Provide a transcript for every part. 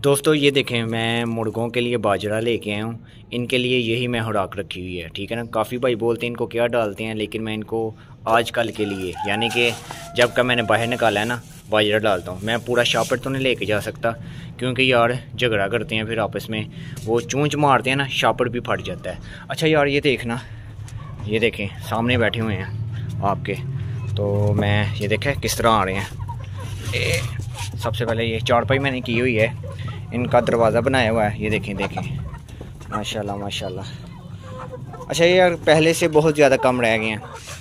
दोस्तों ये देखें, मैं मुर्गों के लिए बाजरा लेके आया हूँ। इनके लिए यही मैं खुराक रखी हुई है, ठीक है ना। काफ़ी भाई बोलते हैं इनको क्या डालते हैं, लेकिन मैं इनको आजकल के लिए यानी कि जब का मैंने बाहर निकाला है ना, बाजरा डालता हूँ। मैं पूरा शापर तो नहीं लेके जा सकता, क्योंकि यार झगड़ा करते हैं फिर आपस में, वो चूंच मारते हैं ना, शापर भी फट जाता है। अच्छा यार ये देखना, ये देखें सामने बैठे हुए हैं आपके, तो मैं ये देखें किस तरह आ रहे हैं। सबसे पहले ये चारपाई मैंने की हुई है, इनका दरवाज़ा बनाया हुआ है, ये देखें माशाल्लाह माशाल्लाह। अच्छा ये यार पहले से बहुत ज़्यादा कम रह गए हैं,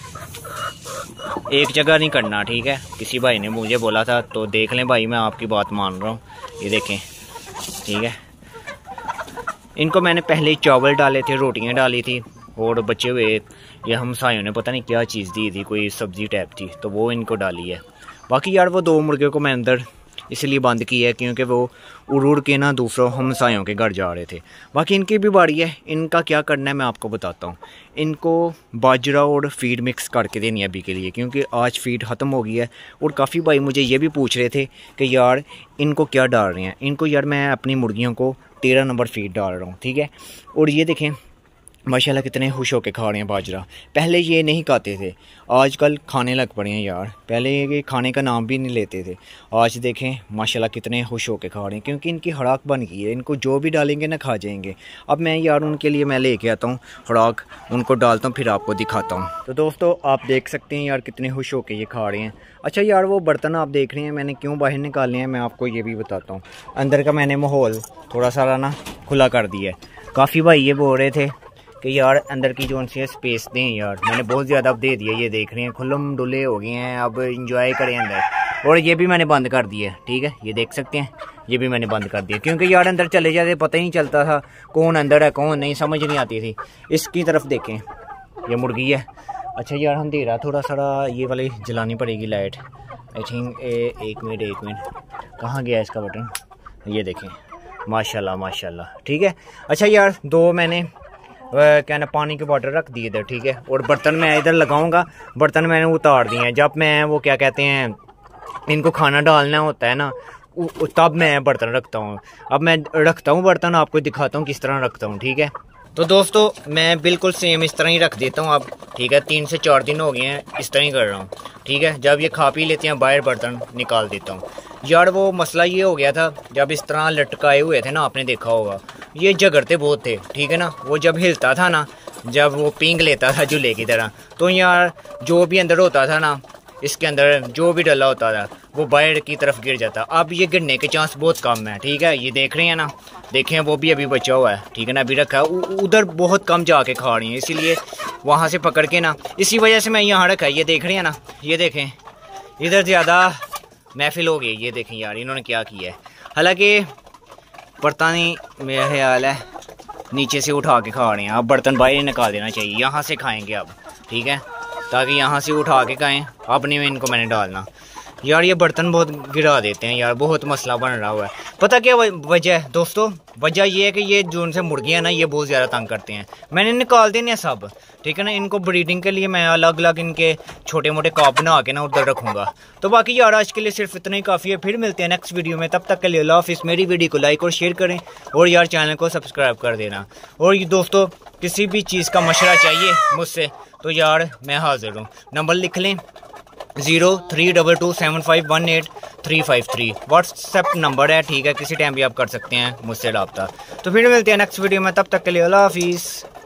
एक जगह नहीं करना, ठीक है। किसी भाई ने मुझे बोला था, तो देख लें भाई मैं आपकी बात मान रहा हूँ। ये देखें, ठीक है। इनको मैंने पहले चावल डाले थे, रोटियाँ डाली थी, और बचे हुए ये हमसायों ने पता नहीं क्या चीज़ दी थी, कोई सब्ज़ी टाइप थी, तो वो इनको डाली है। बाकी यार वो दो मुर्गे को मैं अंदर इसलिए बंद की है क्योंकि वो उड़ के ना दूसरों हमसायों के घर जा रहे थे। बाकी इनकी भी बारी है, इनका क्या करना है मैं आपको बताता हूँ। इनको बाजरा और फीड मिक्स करके देनी है अभी के लिए, क्योंकि आज फीड ख़त्म हो गई है। और काफ़ी भाई मुझे ये भी पूछ रहे थे कि यार इनको क्या डाल रहे हैं। इनको यार मैं अपनी मुर्गियों को 13 नंबर फीड डाल रहा हूँ, ठीक है। और ये देखें माशाल्लाह कितने खुश होकर खा रहे हैं बाजरा। पहले ये नहीं खाते थे, आजकल खाने लग पड़े हैं यार। पहले ये खाने का नाम भी नहीं लेते थे, आज देखें माशाल्लाह कितने खुश होकर खा रहे हैं, क्योंकि इनकी खुराक बन गई है। इनको जो भी डालेंगे ना खा जाएंगे। अब मैं यार उनके लिए मैं लेके आता हूँ खुराक, उनको डालता हूँ, फिर आपको दिखाता हूँ। तो दोस्तों आप देख सकते हैं यार कितने खुश होकर ये खा रहे हैं। अच्छा यार वो बर्तन आप देख रहे हैं मैंने क्यों बाहर निकाले हैं, मैं आपको ये भी बताता हूँ। अंदर का मैंने माहौल थोड़ा सा ना खुला कर दिया है। काफ़ी भाई ये बोल रहे थे कि यार अंदर की जो उनसे स्पेस दें यार, मैंने बहुत ज़्यादा अब दे दिया। ये देख रहे हैं खुल्लम डुले हो गए हैं, अब इंजॉय करें अंदर। और ये भी मैंने बंद कर दिया है, ठीक है। ये देख सकते हैं, ये भी मैंने बंद कर दिया, क्योंकि यार अंदर चले जाते पता ही नहीं चलता था कौन अंदर है कौन नहीं, समझ नहीं आती थी। इसकी तरफ देखें, ये मुर्गी है। अच्छा यार अंधेरा थोड़ा सा ये वाली जलानी पड़ेगी लाइट, आई थिंक। एक मिनट कहाँ गया इसका बटन, ये देखें माशाल्लाह माशाल्लाह, ठीक है। अच्छा यार दो मैंने क्या ना पानी के बॉटल रख दिए इधर, ठीक है। और बर्तन मैं इधर लगाऊंगा, बर्तन मैंने उतार दिए हैं। जब मैं वो क्या कहते हैं इनको खाना डालना होता है ना, तब मैं बर्तन रखता हूँ। अब मैं रखता हूँ बर्तन, आपको दिखाता हूँ किस तरह रखता हूँ, ठीक है। तो दोस्तों मैं बिल्कुल सेम इस तरह ही रख देता हूँ अब, ठीक है। 3 से 4 दिन हो गए हैं इस तरह ही कर रहा हूँ, ठीक है। जब ये खा पी लेते हैं बाहर बर्तन निकाल देता हूँ। यार वो मसला ये हो गया था, जब इस तरह लटकाए हुए थे ना, आपने देखा होगा ये झगड़ते बहुत थे, ठीक है ना। वो जब हिलता था ना, जब वो पींग लेता था झूले की तरह, तो यार जो भी अंदर होता था ना, इसके अंदर जो भी डला होता था वो बाहर की तरफ गिर जाता। अब ये गिरने के चांस बहुत कम है, ठीक है। ये देख रहे हैं ना, देखें वो भी अभी बचा हुआ है, ठीक है ना, अभी रखा है। उधर बहुत कम जाके खा रही हैं, इसीलिए वहाँ से पकड़ के ना, इसी वजह से मैं यहाँ रखा है। ये देख रहे हैं ना, ये देखें इधर ज़्यादा महफिल हो गई। ये देखें यार इन्होंने क्या किया है। हालांकि पता नहीं, मेरा ख्याल है नीचे से उठा के खा रहे हैं। अब बर्तन बाहर निकाल देना चाहिए, यहाँ से खाएंगे अब, ठीक है, ताकि यहाँ से उठा के खाएं। अपने में इनको मैंने डालना। यार ये बर्तन बहुत गिरा देते हैं यार, बहुत मसला बन रहा हुआ है। पता क्या वजह है दोस्तों, वजह ये है कि ये जो उनसे मुर्गियाँ ना, ये बहुत ज़्यादा तंग करते हैं। मैंने निकाल देने सब, ठीक है ना। इनको ब्रीडिंग के लिए मैं अलग अलग इनके छोटे मोटे कॉप बना के ना उधर रखूँगा। तो बाकी यार आज के लिए सिर्फ इतना ही काफ़ी है, फिर मिलते हैं नेक्स्ट वीडियो में। तब तक के लिए अल्लाह हाफिज़। मेरी वीडियो को लाइक और शेयर करें, और यार चैनल को सब्सक्राइब कर देना। और ये दोस्तों किसी भी चीज़ का मशवरा चाहिए मुझसे तो यार मैं हाजिर हूँ। नंबर लिख लें 03227518 व्हाट्सएप नंबर है, ठीक है। किसी टाइम भी आप कर सकते हैं मुझसे रब्ता। तो फिर मिलते हैं नेक्स्ट वीडियो में, तब तक के लिए अल्लाह हाफिज़।